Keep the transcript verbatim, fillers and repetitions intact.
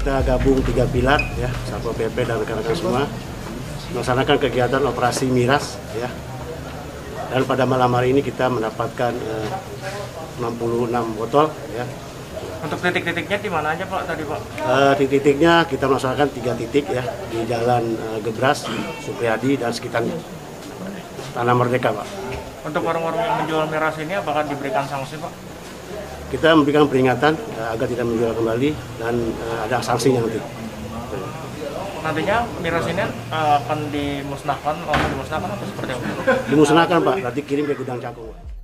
kita gabung tiga pilar ya, Satpol P P dan rekan-rekan semua melaksanakan kegiatan operasi miras ya. Dan pada malam hari ini kita mendapatkan eh, enam puluh enam botol ya. Untuk titik-titiknya di mana aja Pak tadi Pak? Uh, titik-titiknya kita melaksanakan tiga titik ya di Jalan uh, Gebras, Supriyadi dan sekitarnya. Tanah Merdeka Pak. Untuk warung-warung yang menjual miras ini apakah diberikan sanksi Pak? Kita memberikan peringatan uh, agar tidak menjual kembali dan uh, ada sanksinya nanti. Nantinya miras ini uh, akan dimusnahkan, langsung dimusnahkan atau seperti apa? Dimusnahkan Pak, nanti kirim ke gudang Cakung.